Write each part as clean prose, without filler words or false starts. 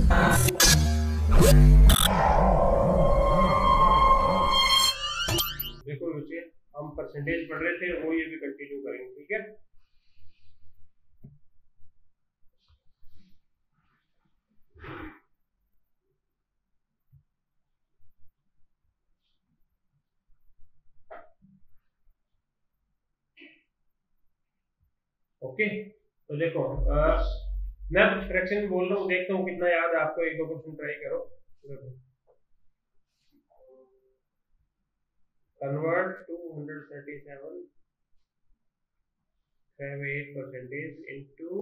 देखो बच्चे, हम परसेंटेज पढ़ रहे थे, वो ये भी कंटिन्यू करेंगे, ठीक है। ओके, तो देखो मैं कुछ फ्रैक्शन बोल रहा हूँ, देखता हूँ कितना याद है आपको। एक दो क्वेश्चन ट्राई करो। देखो, कन्वर्ट 237.8% इनटू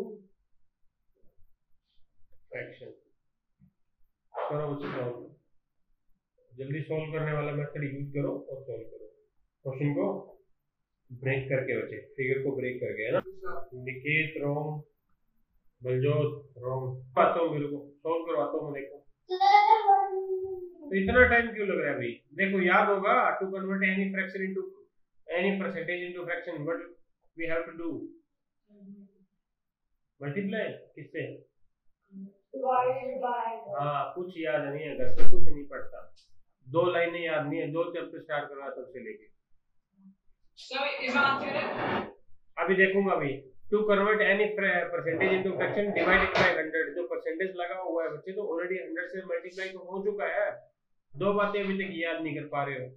फ्रैक्शन। करो बच्चे सॉल्व, जल्दी सॉल्व करने वाला मेथड यूज करो और सॉल्व करो क्वेश्चन को ब्रेक करके। बच्चे फिगर को ब्रेक करके, है ना। निकेत रोम, बलजोत रोम, आता हूँ, मेरे को सॉल्व करवाता हूँ, देखो। तो इतना टाइम क्यों लग रहा है भाई? देखो याद होगा, to convert any fraction into any percentage into fraction, what we have to do? Multiply किससे? हाँ, कुछ याद नहीं है, घर पे कुछ नहीं पढ़ता, दो लाइनें याद नहीं है, दो चैप्टर स्टार्ट करवा तब से लेके अभी देखूंगा अभी। To convert any percentage into fraction divided by 100, जो परसेंटेज लगा हुआ है बच्चे तो ऑलरेडी 100 से मल्टीप्लाई तो हो चुका है। दो बातें अभी तक याद नहीं कर पा रहे हो।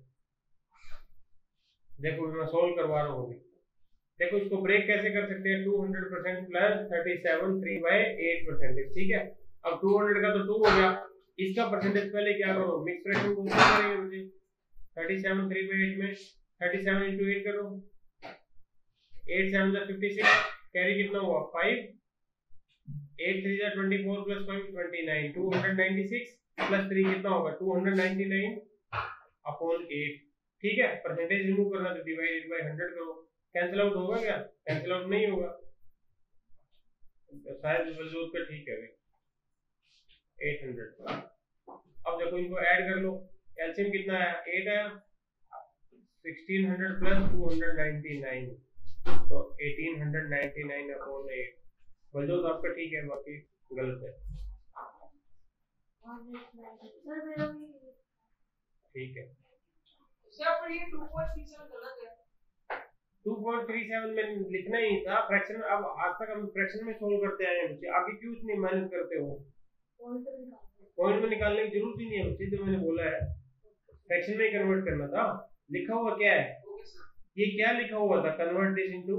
देखो मैं सोल्व करवा रहा हूँ अभी। देखो इसको ब्रेक कैसे कर सकते हैं? 200% प्लस 37 3/8%, ठीक है। अब 200 का तो 2 हो गया, इसका परसेंटेज पहले क्या करो, मिक्स फ्रैक्शन को क्या करेंगे मुझे? 37 3/8 में 37 into 8 करो, 8 7 56, कैरी कितना हुआ? 5, 8 3 24 प्लस 5 29, 296 प्लस 3 कितना होगा? 299 अपॉन 8, ठीक है। परसेंटेज रिमूव करना तो डिवाइडेड बाय 100 करो। कैंसिल आउट होगा क्या? कैंसिल आउट नहीं होगा, शायद वजूद का, ठीक है भाई। 800। अब देखो इनको ऐड कर लो, एलसीएम कितना है? 8 है, 1600 प्लस 299 तो 1899 अपॉन 8। वजूद आपका ठीक है, बाकी गलत है, ठीक है। सर पर ये 2.37 गलत है। 2.37 में लिखना ही था फ्रैक्शन। अब आज तक हम फ्रैक्शन में सोल्व करते आए हैं बच्चे, आगे क्यों इतनी मेहनत करते हो? पॉइंट में निकालने की जरूरत ही नहीं है बच्चे, जो मैंने बोला है फ्रैक्शन में कन्वर्ट करना था। लिखा हुआ क्या है? ये क्या लिखा हुआ था? Convert this into.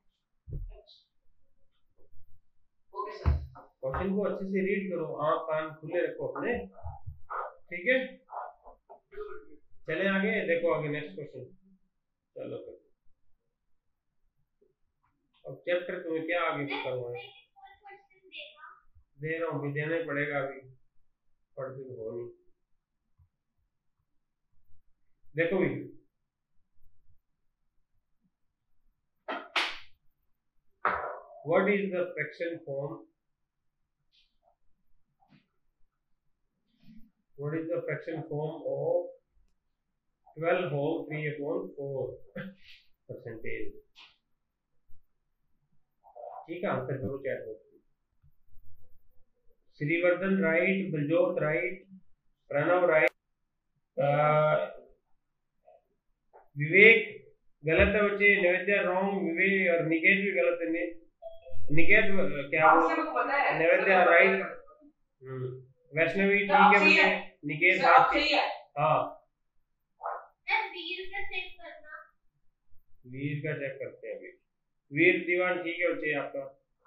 क्वेश्चन को अच्छे से रीड करो, आंख कान खुले रखो अपने, ठीक है। चले आगे, देखो आगे नेक्स्ट क्वेश्चन। चलो फिर अब चैप्टर तुम्हें क्या आगे करना है? दे रहा हूँ, भी देना ही पड़ेगा, अभी पढ़ते तो हो नहीं। देखो भी, what is the fraction form? What is the fraction form of 12 whole 3/4%? ठीक है, आंसर करो chat box. Shrivardhan right, Baljot right, Pranav right, Vivek गलत है बच्चे, नैवेद्य रॉन्ग, विवेक और निकेत भी गलत है। निकेत क्या? नैवेद्य राइट, वैष्णवी ठीक है बच्चे, निकेत सही है। हाँ, वीर का चेक करते हैं अभी। वीर दीवान ठीक है बच्चे आपका।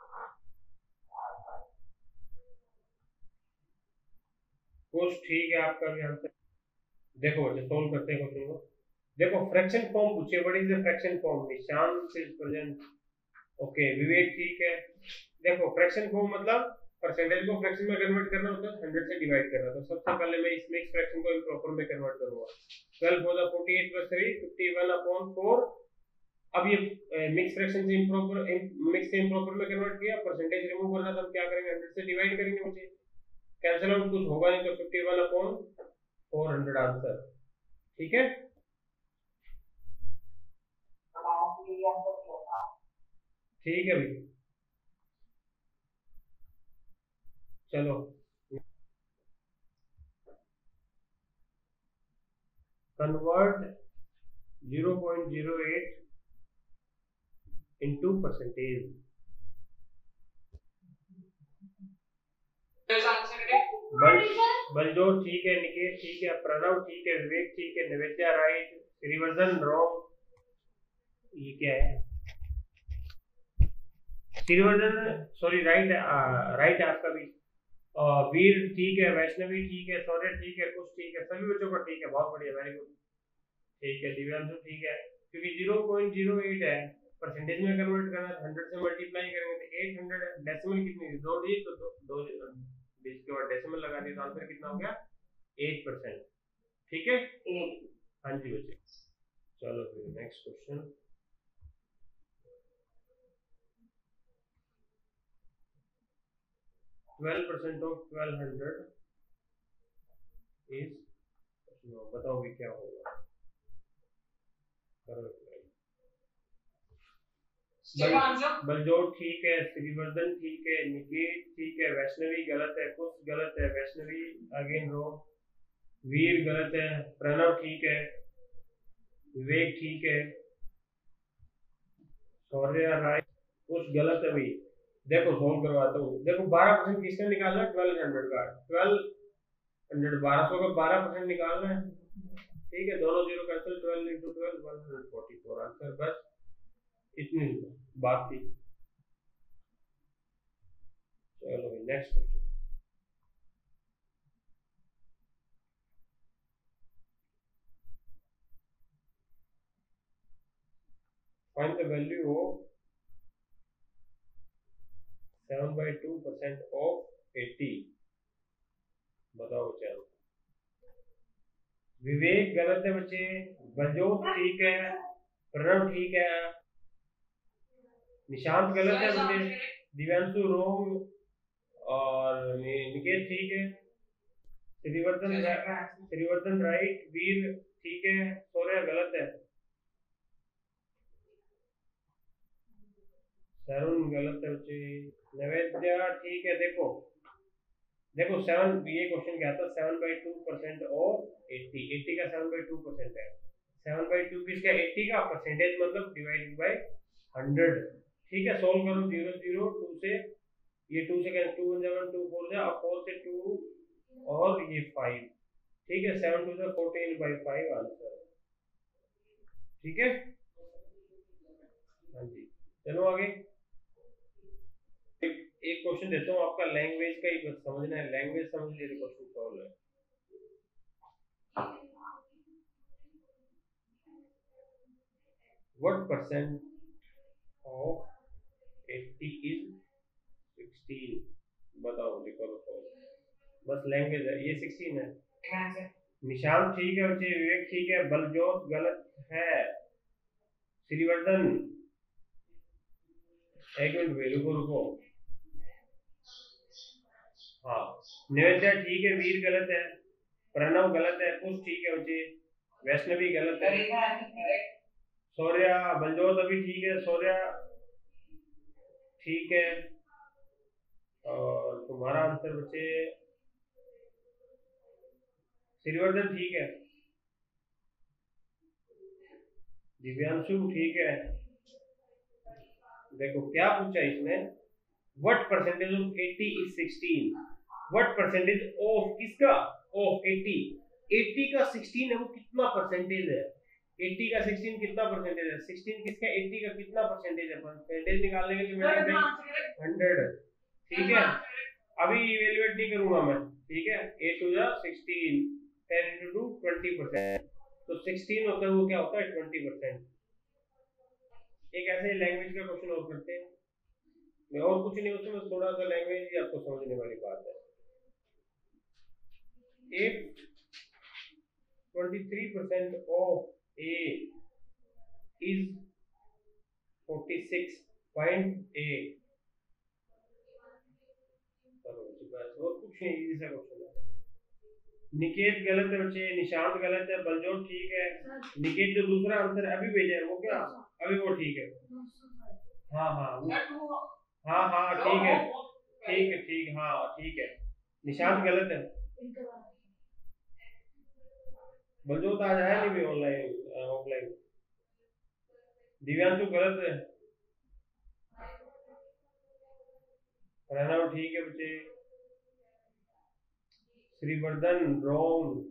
कुछ ठीक है आपका भी आंसर। देखो बच्चे सोल्व करते हैं क्वेश्चन को। देखो फ्रैक्शन फॉर्म पूछे, what is the fraction form? Nishant is present, okay. Vivek ठीक है। देखो फ्रैक्शन फॉर्म मतलब परसेंटेज को फ्रैक्शन में कन्वर्ट करना होता है, 100 से डिवाइड करना। तो सबसे पहले मैं इस मिक्स फ्रैक्शन को इम्प्रॉपर में कन्वर्ट करूंगा। 12 4 48 + 3 51/4। अब ये मिक्स फ्रैक्शन से इम्प्रॉपर, मिक्स से इम्प्रॉपर में कन्वर्ट किया। परसेंटेज रिमूव करना तो हम क्या करेंगे? 100 से डिवाइड करेंगे मुझे। कैंसिल आउट कुछ होगा नहीं, तो 51/400 आंसर, ठीक है। ठीक है भाई, चलो कन्वर्ट 0.08 into percentage। बलजोर ठीक है, निकेत ठीक है, प्रणव ठीक है, विवेक ठीक है, निवेद्या राइट, श्रीवर्धन रॉन्ग। ये क्या है? श्रीवर्धन सॉरी राइट, राइट है आपका भी। वीर ठीक है, वैष्णवी ठीक है, सौर्य ठीक है, कुछ ठीक है, सभी बच्चों का ठीक है, बहुत बढ़िया, वेरी गुड। ठीक है, दिव्यांशु ठीक है, क्योंकि 0.08 है, परसेंटेज में कन्वर्ट करना है, 100 से मल्टीप्लाई करेंगे तो 800 डेसिमल कितनी, दो डिजिट तो दो डिजिट के बाद डेसिमल लगा दिया तो आंसर कितना हो गया? 8%। ठीक है, हाँ जी बच्चे। चलो फिर नेक्स्ट क्वेश्चन। %12 of 1200 is, बताओ भी क्या होगा? करो। बलजोर ठीक है, श्रीवर्धन ठीक है, निकेत ठीक है, वैष्णवी गलत है, कुछ गलत है, वैष्णवी अगेन रो, वीर गलत है, प्रणव ठीक है, विवेक ठीक है, सौर्य राइट, कुछ गलत है। भाई देखो सोल्व करवाता हूँ। देखो 12% किसका निकालना है? 1200 का। 1200 का 12% निकालना है। ठीक है, दोनों जीरो कैंसिल, 12 into 12 144 आंसर। बस इतनी बात थी। चलो next question. Find the value of 7/2% of 80। बताओ क्या? विवेक गलत है बच्चे, बलजोत ठीक है, प्रणव ठीक है, निशांत गलत है बच्चे, दिव्यांशु रोंग और निकेत ठीक है, श्रीवर्धन राइट, वीर ठीक है, सौर्य गलत है, तरुण गलत है बच्चे, नैवेद्या ठीक है। देखो 7, ये क्वेश्चन क्या था? 7/2% और 80 का 7/2% है। 7/2 किसका? 80 का, परसेंटेज मतलब डिवाइडेड बाय 100। ठीक है, सोल्व करो। 0 0 2 से, ये 2 से 2 1 जा 2 4 जा, अब 4 से 2 और ये 5। ठीक है, 7 2 से 14/5 आंसर। ठीक है, हाँ जी। चलो आगे एक क्वेश्चन देता हूँ आपका, लैंग्वेज का ही बस समझना है। लैंग्वेज समझ लीजिए, क्वेश्चन सॉल्व है। What percent of 80 is 16? बताओ, करो सॉल्व। बस लैंग्वेज है, ये 16 है। निशांत ठीक है बच्चे, विवेक ठीक है, बलजोत गलत है, श्रीवर्धन एक मिनट रुको। हाँ, निवेद्या ठीक है, वीर गलत है, प्रणव गलत है, कुछ ठीक है बच्चे, वैष्णवी गलत है, सौर्य बलजोत अभी ठीक है, सौर्य ठीक है, और तुम्हारा आंसर बच्चे श्रीवर्धन ठीक है, दिव्यांशु ठीक है। देखो क्या पूछा इसने? What percentage of 80 is 16? What percentage of किसका? ऑफ 80। 80 का 16 है, वो कितना परसेंटेज है? 80 का 16 कितना परसेंटेज है? 16 किसका? 80 का कितना परसेंटेज है? परसेंटेज निकालने के लिए मैंने 100। ठीक है, अभी इवैल्यूएट नहीं करूंगा मैं। ठीक है, 8 टू 16, 10 into 2 20%। तो 16 होता है, वो क्या होता है? 20%। एक ऐसे लैंग्वेज का क्वेश्चन और करते हैं, मैं और कुछ नहीं, उसमें थोड़ा सा लैंग्वेज ही आपको समझने वाली बात है। If 23% of A is 46, find A। और कुछ नहीं, इजी सा क्वेश्चन है। निकेत गलत है बच्चे, निशांत गलत है, बलजोत ठीक है, निकेत जो दूसरा आंसर अभी भेजा है वो क्या? अभी वो ठीक है। हाँ हाँ ठीक है, ठीक हाँ ठीक है। निशांत गलत है, बलजोत आज आया नहीं भी ऑनलाइन ऑफलाइन। दिव्यांशु गलत है। प्रणव ठीक है बच्चे। Shrivardhan wrong.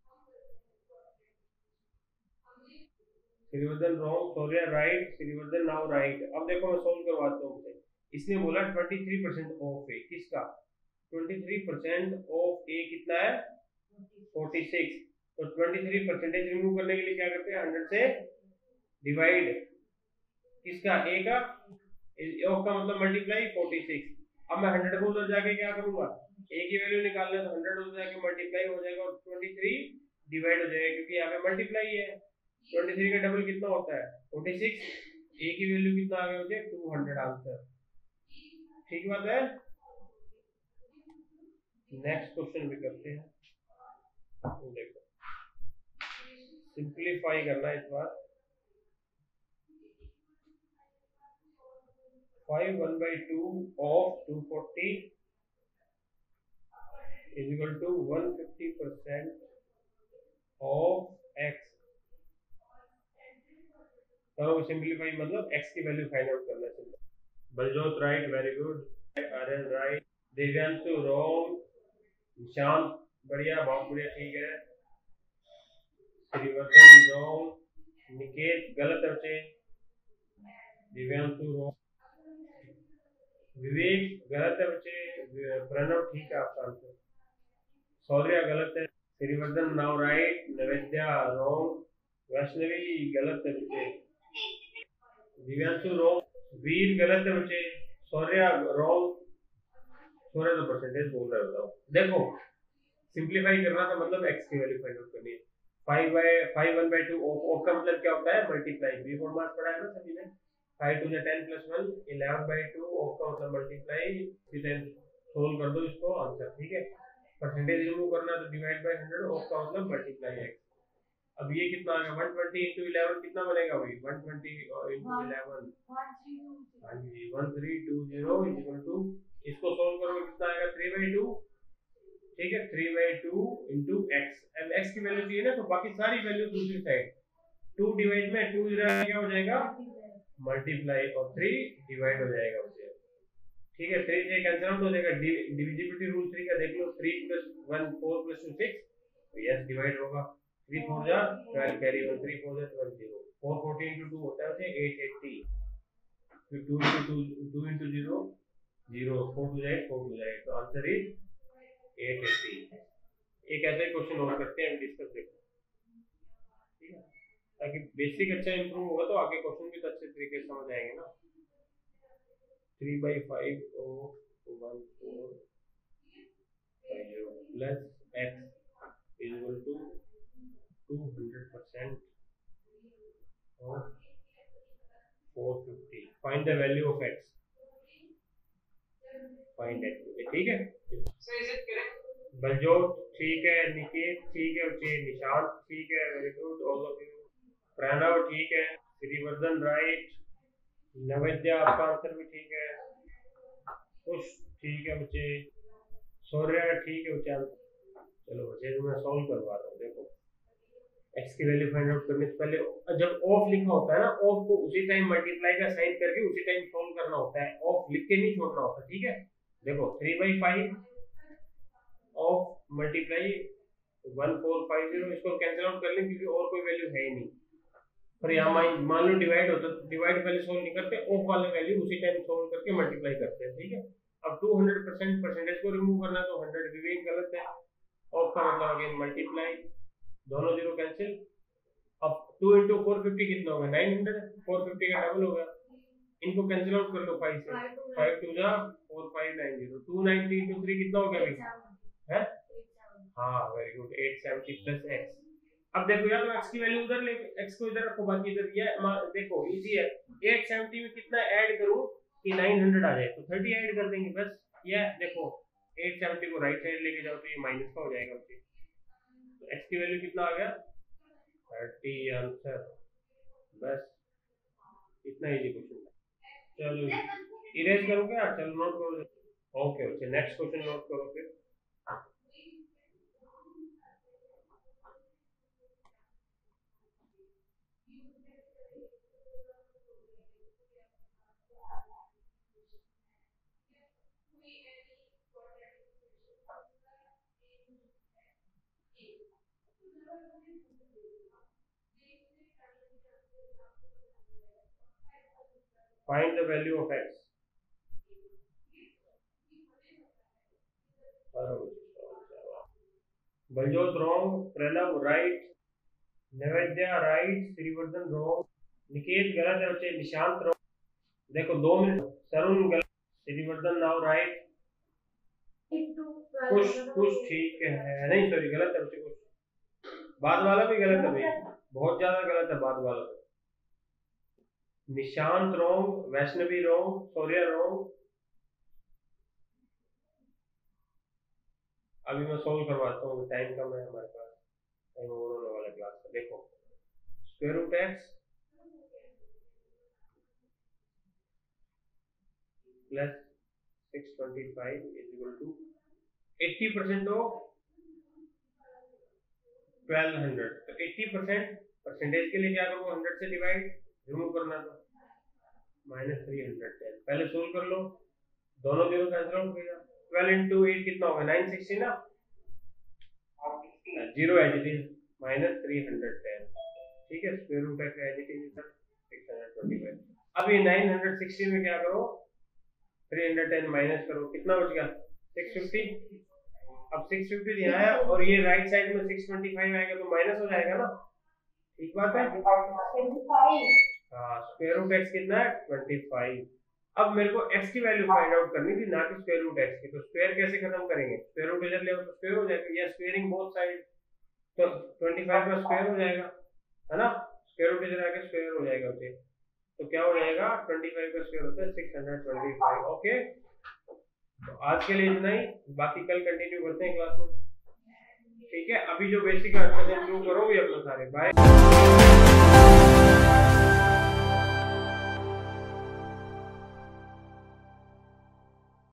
Shrivardhan wrong, Saurya right, Shrivardhan now right. अब देखो मैं सोल्व करवाता हूँ। इसने बोला 23% ऑफ ए, किसका 23% ऑफ ए कितना है 46। तो 23% रिमूव करने के लिए क्या करते हैं 100 से डिवाइड किसका ए का, ऑफ का मतलब मल्टीप्लाई 46। अब मैं 100 को उधर जाके क्या करूंगा, ए की वैल्यू निकालना है तो 100 उधर जाके मल्टीप्लाई हो जाएगा और 23 डिवाइड हो जाएगा क्योंकि यहाँ पे मल्टीप्लाई है। 23 का डबल कितना होता है 46। ए की वैल्यू कितना आ गया मुझे 200 आंसर। ठीक बात है। नेक्स्ट क्वेश्चन भी करते हैं। देखो सिंपलीफाई करना इस बार। 5 1/2 of 240 is equal to 150% of x। करो सिंपलीफाई मतलब x की वैल्यू फाइंड आउट करना है। Baljot right, very good. Aryan right, Divyanshu wrong, Nishant बढ़िया, बहुत बढ़िया, ठीक है। श्रीवर्धन रॉन्ग, निकेत गलत है, दिव्यांशु रॉन्ग, विवेक गलत है बच्चे, प्रणव ठीक है आपका आंसर, सौर्या गलत है, Shrivardhan now right, Navedya wrong, Vaishnavi गलत है बच्चे, दिव्यांशु रॉन्ग, वीर गलत है बच्चे, सौर्या रॉन्ग। सौर्या तो परसेंटेज बोल रहे बताओ। देखो सिंपलीफाई करना था मतलब x की वैल्यू फाइंड आउट करनी है। 5 1/2 ऑफ का मतलब क्या होता है मल्टीप्लाई। बी फॉर मार्क्स पढ़ा है ना सभी ने। 5 2 10 + 1 11/2 ऑफ का मतलब मल्टीप्लाई। फिर सोल्व कर दो इसको आंसर, ठीक है। परसेंटेज रिमूव करना तो डिवाइड बाय 100, ऑफ का मतलब मल्टीप्लाई x। अब ये कितना आ गया 120 * 11 कितना बनेगा भाई 120 * 11। हां जी 1320 = इसको सोल्व करोगे कितना आएगा 3/2, ठीक है। 3/2 * x। अब x की वैल्यू चाहिए ना तो बाकी सारी वैल्यू दूसरी साइड 2 डिवाइड में 2 इधर क्या हो जाएगा मल्टीप्लाई और 3 डिवाइड हो जाएगा उससे, ठीक है। 3 से कैंसिल आउट हो जाएगा। डिविजिबिलिटी रूल 3 का देख लो 3 + 1 4 + 2 6 तो यस डिवाइड होगा। 3 4 जा 12 कैरी 1 3 4 जा 12 0 4 14 * 2 होता है 880। फिर 2 * 2 * 0 0 4 2 जाए 4 2 जाए तो आंसर इज 880। एक ऐसा क्वेश्चन और करते हैं डिस्कस देखो, ठीक है, ताकि बेसिक अच्छा इंप्रूव होगा तो आगे क्वेश्चन भी तो अच्छे तरीके से समझ आएंगे ना। 3/5 of 1450 plus x is equal to 200% of 450। Find the value of x। Find x, ठीक है। So is it correct? Baljot ठीक है, निकेत ठीक है बच्चे, निशांत ठीक है, very good all of you. Pranav ठीक है, श्रीवर्धन राइट, नवेद्या आपका आंसर भी ठीक है, खुश ठीक है बच्चे, सौर्या ठीक है बच्चे। चलो बच्चे मैं सॉल्व करवा रहा हूँ। देखो x की वैल्यू फाइंड आउट करने से पहले जब ऑफ लिखा होता है ना, ऑफ को उसी टाइम मल्टीप्लाई का साइन करके उसी टाइम सॉल्व करना होता है, ऑफ लिख के नहीं छोड़ना होता, ठीक है। देखो 3/5 ऑफ मल्टीप्लाई 1450, इसको कैंसिल आउट कर लें क्योंकि और कोई वैल्यू है ही नहीं। पर यहाँ मान लो डिवाइड होता है तो डिवाइड पहले सोल्व नहीं करते, ऑफ वाले वैल्यू उसी टाइम सोल्व करके मल्टीप्लाई करते हैं, ठीक है। अब 200% परसेंटेज को रिमूव करना तो 100 विवेक गलत है, ऑफ का मतलब अगेन मल्टीप्लाई, दोनों जीरो कैंसिल। अब 2 * 450 कितना होगा 900, 450 का डबल होगा, इनको कैंसिल आउट कर लो 5 से, 5 2 जा 4 5 9 0 290 * 3 कितना हो गया भाई है। हाँ वेरी गुड 870 प्लस x। अब देखो यार तो x की वैल्यू उधर ले, x को इधर रखो बाकी इधर ये देखो इजी है। 870 में कितना ऐड करूं कि 900 आ जाए तो 30 ऐड कर देंगे बस। ये देखो 870 को राइट साइड लेके जाओ तो ये माइनस का हो जाएगा उसके, तो x की वैल्यू कितना आ गया 30 आंसर। बस इतना इजी क्वेश्चन है। चलो इरेज करो क्या, चलो नोट करो। Okay okay next question note करो फिर। Find the value of X. Baljot wrong, Pranav right, Naivedya right, Shrivardhan wrong, Niket गलत है बच्चे, निशांत रॉन्ग। देखो 2 मिनट, सरुण गलत, श्रीवर्धन नाउ राइट, कुछ ठीक है, नहीं सॉरी गलत है बच्चे, कुछ बाद वाला भी गलत है भाई, बहुत ज्यादा गलत है बाद वाला। Nishant wrong, Vaishnavi wrong, Saurya wrong. अभी मैं सॉल्व करवाता हूँ, टाइम कम है हमारे पास, टाइम ओवर होने वाला क्लास का। देखो square root X plus 625 is equal to 80% of 1200। तो 80% परसेंटेज के लिए क्या करूँ, 100 से डिवाइड, रिमूव करना था, -310। पहले सोल्व कर लो, दोनों जीरो कैंसिल आउट हो गया। 12 into 8 कितना होगा, 960 ना, जीरो एज इट इज, -310। ठीक है, square root X as it is 625। अब ये 960 में क्या करो, 310 माइनस करो, कितना बच गया 650। अब 650 यहाँ आया और ये राइट साइड में 625 आएगा तो माइनस हो जाएगा ना, ठीक बात है। हाँ, स्क्वायर रूट एक्स कितना है 25। अब मेरे को x की वैल्यू फाइंड आउट करनी थी, ना कि स्क्वायर रूट x की। तो स्क्वायर कैसे खत्म करेंगे, स्क्वायर रूट इधर ले आओ तो स्क्वायर हो जाएगा, या स्क्वायरिंग बोथ साइड, तो 25 का स्क्वायर हो जाएगा, है ना, स्क्वायर रूट इधर आके स्क्वायर हो जाएगा उसे, तो क्या हो जाएगा 25 का स्क्वायर होता है 625। ओके, तो आज के लिए इतना ही, बाकी कल कंटिन्यू करते हैं क्लास में। ठीक है, अभी जो बेसिक आंसर है इंप्रूव करोगे अपना सारे। बाय।